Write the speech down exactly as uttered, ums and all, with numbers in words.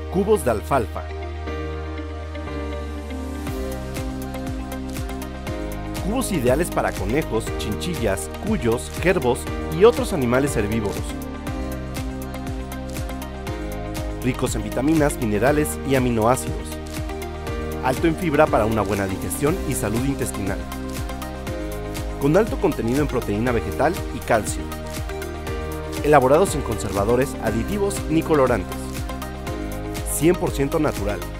Cubos de alfalfa. Cubos ideales para conejos, chinchillas, cuyos, cuervos y otros animales herbívoros. Ricos en vitaminas, minerales y aminoácidos. Alto en fibra para una buena digestión y salud intestinal. Con alto contenido en proteína vegetal y calcio. Elaborados sin conservadores, aditivos ni colorantes. cien por ciento natural.